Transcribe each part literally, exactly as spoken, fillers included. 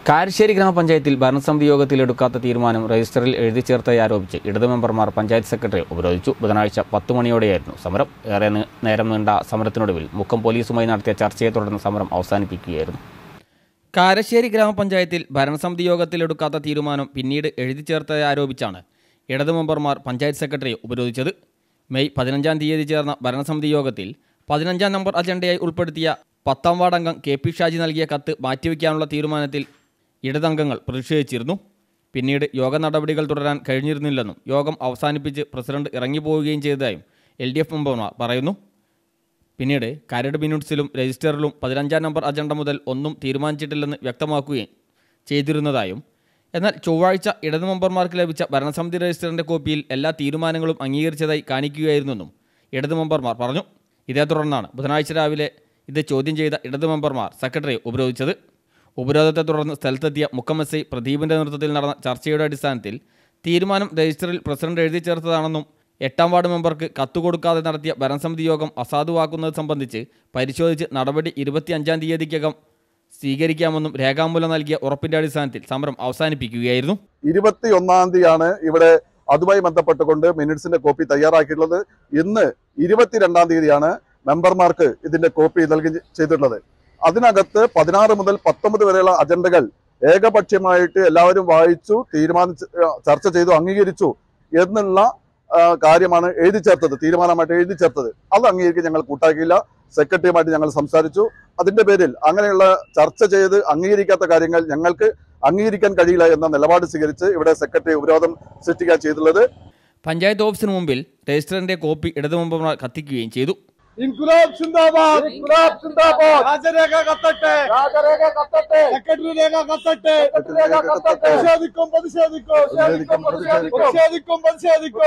കാരശ്ശേരി ഗ്രാമപഞ്ചായത്തിൽ ഭരണസമിതി യോഗത്തിൽ എടുക്കാത്ത തീരുമാനം രജിസ്റ്ററിൽ എഴുതി ചേർത്തതായി ആരോപിച്ച് ഇടതു മെമ്പർമാർ പഞ്ചായത്ത് സെക്രട്ടറി ഉപരോധിച്ചു. ബുധനാഴ്ച പത്ത് മണിയോടെയായിരുന്നു സമരം. ഏറെ നേരം നീണ്ട സമരത്തിനൊടുവിൽ മുക്കം പോലീസുമായി നടത്തിയ ചർച്ചയെ തുടർന്ന് സമരം അവസാനിപ്പിക്കുകയായിരുന്നു. കാരശ്ശേരി ഗ്രാമപഞ്ചായത്തിൽ ഭരണസമിതി യോഗത്തിൽ എടുക്കാത്ത തീരുമാനം പിന്നീട് എഴുതി ചേർത്തതായി ആരോപിച്ചാണ് ഇടതു മെമ്പർമാർ പഞ്ചായത്ത് സെക്രട്ടറിയെ ഉപരോധിച്ചത്. മെയ് പതിനഞ്ചാം തീയതി ചേർന്ന ഭരണസമിതി യോഗത്തിൽ പതിനഞ്ചാം നമ്പർ അജണ്ടയായി ഉൾപ്പെടുത്തിയ പത്താം വാർഡ് അംഗം കെ പി ഷാജി നൽകിയ കത്ത് മാറ്റിവെക്കാനുള്ള തീരുമാനത്തിൽ ഇടതംഗങ്ങൾ പ്രതിഷേധിച്ചിരുന്നു. പിന്നീട് യോഗ നടപടികൾ തുടരാൻ കഴിഞ്ഞിരുന്നില്ലെന്നും യോഗം അവസാനിപ്പിച്ച് പ്രസിഡന്റ് ഇറങ്ങിപ്പോവുകയും ചെയ്തതായും എൽ ഡി എഫ് മെമ്പർമാർ പറയുന്നു. പിന്നീട് കരട് മിനിറ്റ്സിലും രജിസ്റ്ററിലും പതിനഞ്ചാം നമ്പർ അജണ്ട മുതൽ ഒന്നും തീരുമാനിച്ചിട്ടില്ലെന്ന് വ്യക്തമാക്കുകയും ചെയ്തിരുന്നതായും, എന്നാൽ ചൊവ്വാഴ്ച ഇടതു മെമ്പർമാർക്ക് ലഭിച്ച ഭരണസമിതി രജിസ്റ്ററിൻ്റെ കോപ്പിയിൽ എല്ലാ തീരുമാനങ്ങളും അംഗീകരിച്ചതായി കാണിക്കുകയായിരുന്നെന്നും ഇടതു മെമ്പർമാർ പറഞ്ഞു. ഇതേ തുടർന്നാണ് ബുധനാഴ്ച രാവിലെ ഇത് ചോദ്യം ചെയ്ത ഇടതു മെമ്പർമാർ സെക്രട്ടറിയെ ഉപരോധിച്ചത്. ഉപരോധത്തെ തുടർന്ന് സ്ഥലത്തെത്തിയ മുക്കം എസ് ഐ പ്രദീപിൻ്റെ നേതൃത്വത്തിൽ നടന്ന ചർച്ചയുടെ അടിസ്ഥാനത്തിൽ തീരുമാനം രജിസ്റ്ററിൽ പ്രസിഡന്റ് എഴുതി ചേർത്തതാണെന്നും എട്ടാം വാർഡ് മെമ്പർക്ക് കത്തുകൊടുക്കാതെ നടത്തിയ ഭരണസമിതി യോഗം അസാധുവാക്കുന്നത് സംബന്ധിച്ച് പരിശോധിച്ച് നടപടി ഇരുപത്തി അഞ്ചാം തീയതിക്കകം സ്വീകരിക്കാമെന്നും രേഖാമൂലം നൽകിയ ഉറപ്പിന്റെ അടിസ്ഥാനത്തിൽ സമരം അവസാനിപ്പിക്കുകയായിരുന്നു. ഇരുപത്തി ഒന്നാം തീയതിയാണ് ഇവിടെ അതുമായി ബന്ധപ്പെട്ടുകൊണ്ട് മിനിറ്റ്സിന്റെ കോപ്പി തയ്യാറാക്കിയിട്ടുള്ളത്. ഇന്ന് ഇരുപത്തിരണ്ടാം തീയതിയാണ് മെമ്പർമാർക്ക് ഇതിന്റെ കോപ്പി നൽകി ചെയ്തിട്ടുള്ളത്. അതിനകത്ത് പതിനാറ് മുതൽ പത്തൊമ്പത് വരെയുള്ള അജണ്ടകൾ ഏകപക്ഷീയമായിട്ട് എല്ലാവരും വായിച്ചു, തീരുമാനിച്ച് ചർച്ച ചെയ്തു, അംഗീകരിച്ചു എന്നുള്ള കാര്യമാണ് എഴുതി ചേർത്തത്, തീരുമാനമായിട്ട് എഴുതി ചേർത്തത്. അത് അംഗീകരിക്കാൻ ഞങ്ങൾ കൂട്ടാക്കിയില്ല. സെക്രട്ടറിയുമായിട്ട് ഞങ്ങൾ സംസാരിച്ചു. അതിന്റെ പേരിൽ അങ്ങനെയുള്ള ചർച്ച ചെയ്ത് അംഗീകരിക്കാത്ത കാര്യങ്ങൾ ഞങ്ങൾക്ക് അംഗീകരിക്കാൻ കഴിയില്ല എന്ന നിലപാട് സ്വീകരിച്ച് ഇവിടെ സെക്രട്ടറി ഉപരോധം സൃഷ്ടിക്കാൻ ചെയ്തിട്ടുള്ളത്. പഞ്ചായത്ത് ഓഫീസിന് മുമ്പിൽ രജിസ്റ്ററിന്റെ കോപ്പി ഇടതു മെമ്പർമാർ കത്തിക്കുകയും ചെയ്തു. ഇൻകുലാബ് സിന്ദാബാദ്, ഇൻകുലാബ് സിന്ദാബാദ്, രാജരേഖ കത്തട്ടെ, രാജരേഖ കത്തട്ടെ, സെക്രട്ടറി രേഖ കത്തട്ടെ, സെക്രട്ടറി രേഖ കത്തട്ടെ, പ്രതിഷേധിക്കും പ്രതിഷേധിക്കും പ്രതിഷേധിക്കും പ്രതിഷേധിക്കും പ്രതിഷേധിക്കും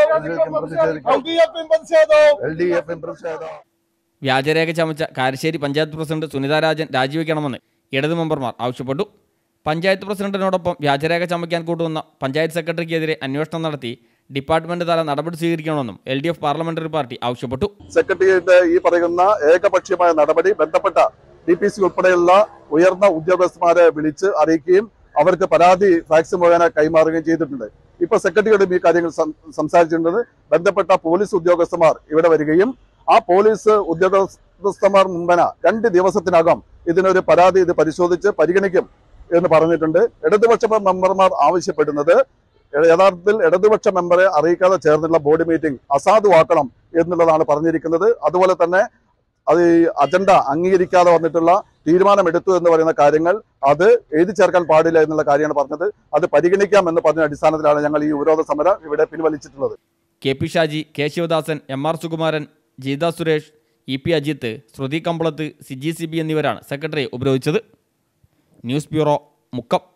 എൽ ഡി എഫിൻ പ്രതിഷേധം, എൽ ഡി എഫിൻ പ്രതിഷേധം. വ്യാജരേഖ ചമച്ച കാരശ്ശേരി പഞ്ചായത്ത് പ്രസിഡന്റ് സുനിത രാജൻ രാജിവെക്കണമെന്ന് ഇടതു മെമ്പർമാർ ആവശ്യപ്പെട്ടു. പഞ്ചായത്ത് പ്രസിഡന്റിനോടൊപ്പം വ്യാജരേഖ ചമയ്ക്കാൻ കൂട്ടുവന്ന പഞ്ചായത്ത് സെക്രട്ടറിക്കെതിരെ അന്വേഷണം നടത്തി ഡിപ്പാർട്ട്മെന്റ് തല നടപടി സ്വീകരിക്കണമെന്നും L D F parliamentary party ആവശ്യപ്പെട്ടു. സെക്രട്ടറിയുടെ ഈ പറയുന്ന ഏകപക്ഷീയമായ നടപടി ബന്ധപ്പെട്ട ഡി പി സി ഉൾപ്പെടെയുള്ള ഉയർന്ന ഉദ്യോഗസ്ഥന്മാരെ വിളിച്ച് അറിയിക്കുകയും അവർക്ക് പരാതി ഫാക്സ് മുഖേന കൈമാറുകയും ചെയ്തിട്ടുണ്ട്. ഇപ്പൊ സെക്രട്ടറിയോടും ഈ കാര്യങ്ങൾ സംസാരിച്ചിട്ടുണ്ട്. ബന്ധപ്പെട്ട പോലീസ് ഉദ്യോഗസ്ഥന്മാർ ഇവിടെ വരികയും ആ പോലീസ് ഉദ്യോഗസ്ഥന്മാർ മുമ്പന രണ്ട് ദിവസത്തിനകം ഇതിനൊരു പരാതി ഇത് പരിശോധിച്ച് പരിഗണിക്കും എന്ന് പറഞ്ഞിട്ടുണ്ട്. ഇടതുപക്ഷ മെമ്പർമാർ ആവശ്യപ്പെടുന്നത് യഥാർത്ഥത്തിൽ ഇടതുപക്ഷ മെമ്പറെ അറിയിക്കാതെ ചേർന്നുള്ള ബോർഡ് മീറ്റിംഗ് അസാധുവാക്കണം എന്നുള്ളതാണ് പറഞ്ഞിരിക്കുന്നത്. അതുപോലെ തന്നെ അത് അജണ്ട അംഗീകരിക്കാതെ വന്നിട്ടുള്ള തീരുമാനമെടുത്തു എന്ന് പറയുന്ന കാര്യങ്ങൾ അത് എഴുതി ചേർക്കാൻ പാടില്ല എന്നുള്ള കാര്യമാണ് പറഞ്ഞത്. അത് പരിഗണിക്കാം എന്ന് പറഞ്ഞ അടിസ്ഥാനത്തിലാണ് ഞങ്ങൾ ഈ ഉപരോധ സമരം ഇവിടെ പിൻവലിച്ചിട്ടുള്ളത്. K P Shaji, K Sivadasan, M R Sukumaran, Jeetha Suresh, E P Ajith, Shruthi Kampalath, Siji Sibi എന്നിവരാണ് സെക്രട്ടറിയെ ഉപരോധിച്ചത്. News bureau, Mukkam.